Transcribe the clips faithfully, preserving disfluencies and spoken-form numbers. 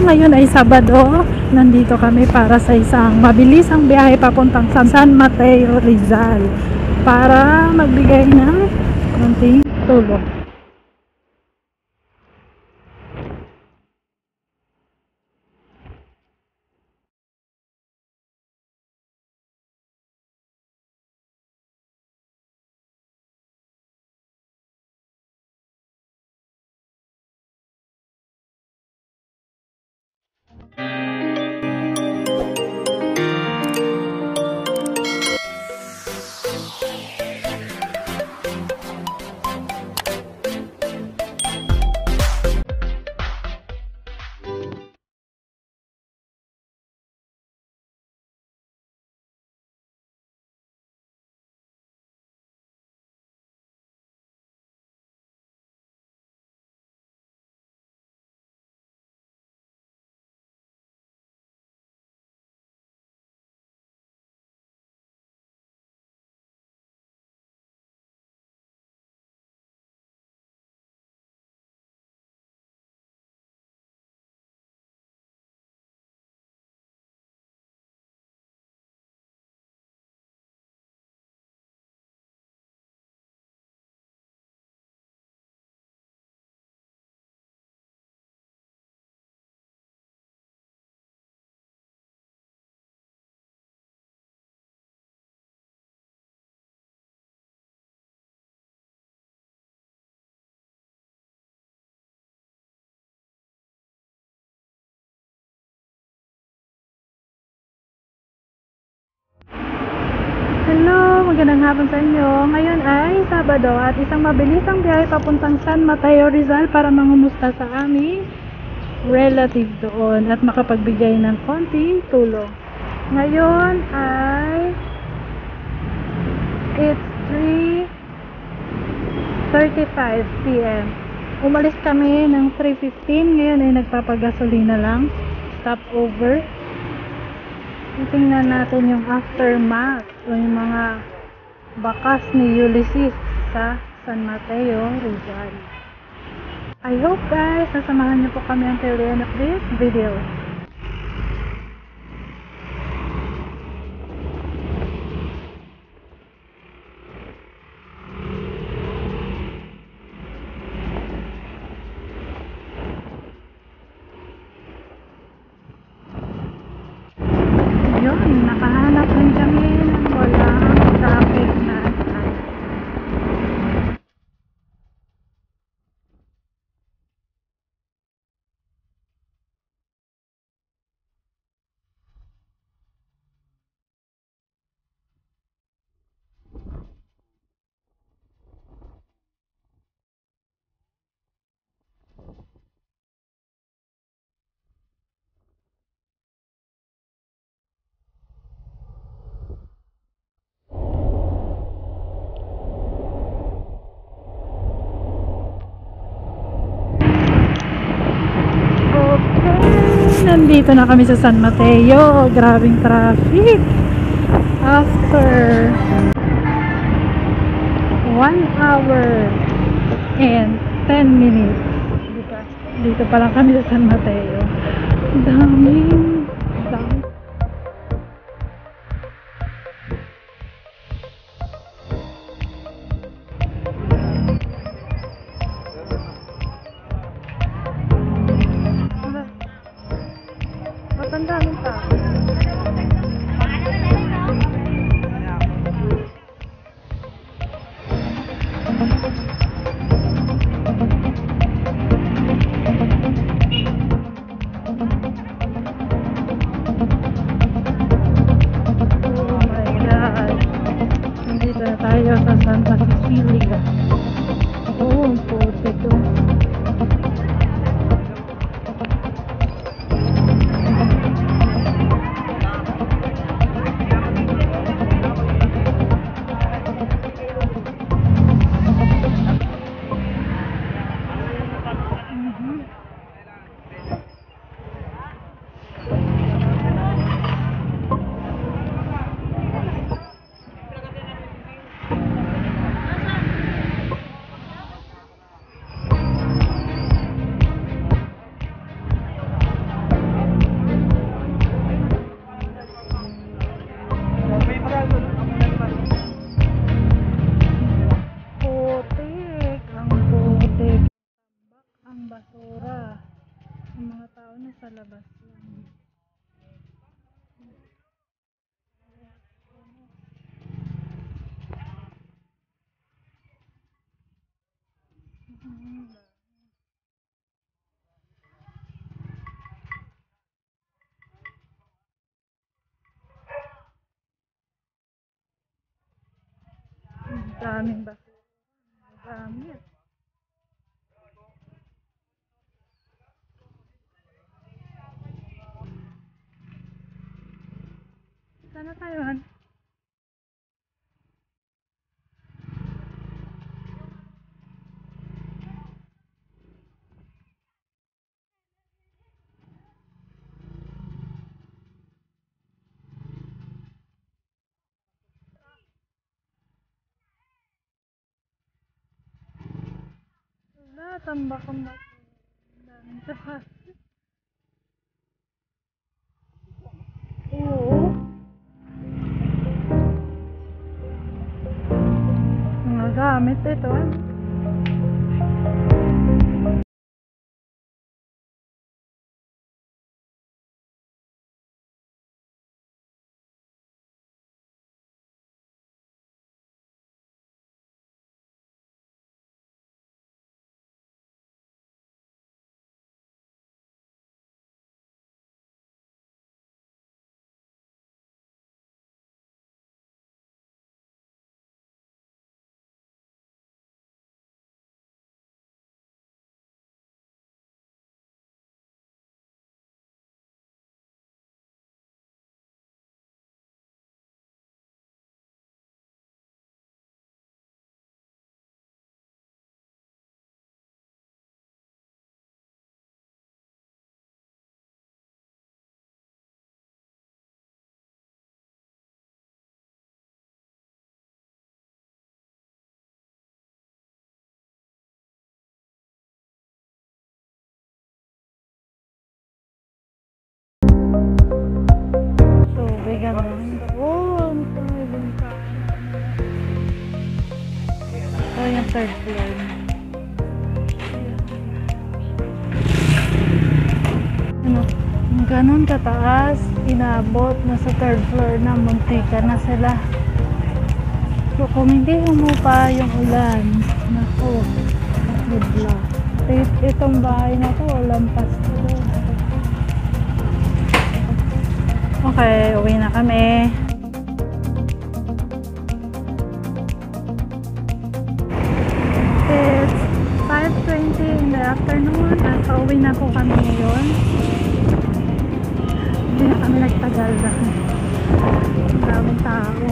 ngayon ay Sabado. Nandito kami para sa isang mabilisang biyahe papuntang San Mateo Rizal para magbigay ng konting tulong. Hello, magandang hapon sa inyo. Ngayon ay Sabado at isang mabilisang biyahe papuntang San Mateo Rizal para mangumusta sa aming relative doon at makapagbigay ng konting tulong. Ngayon ay it's three thirty-five p m Umalis kami ng three fifteen. Ngayon ay nagpapagasolina lang. Stop over. Tingnan natin yung aftermath o yung mga bakas ni Ulysses sa San Mateo Rizal. I hope guys nasamahan niyo po kami until the end of this video. Nakahanap rin kami ng walang traffic na time. Nandito na kami sa San Mateo. Grabing traffic after one hour and ten minutes. Dito, dito pa lang kami sa San Mateo. Daming dami. Matandaan pa. Oh my God. Nandito na tayo sa Santa Cecilia. Oh, ang puti ko. daming basura. Dami. Sana tayo, Han? Wala, tambak-tambak. Daming tapas. Oo. Mga gamit ito. Tubig ang doon. Tubig ka. Ito yung third floor. Ano? Ganon kataas. Inabot na sa third floor na. Muntika na sila. So kung hindi humupa yung ulan, naku, good luck. Itong bahay na to, lampas to. Okay, uwi na kami. It's five twenty in the afternoon at pauwi na po kami ngayon. Hindi na kami nagtagal dahil ang daming tao.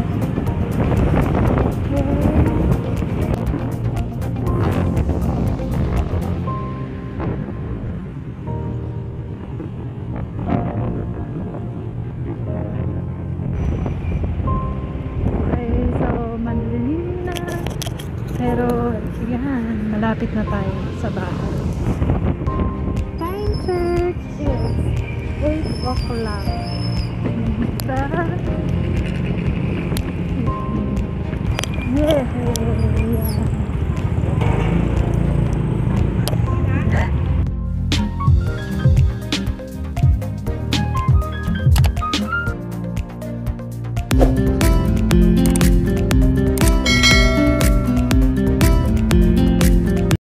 Pero, yan, malapit na tayo sa bahay. Time check is eight o'clock.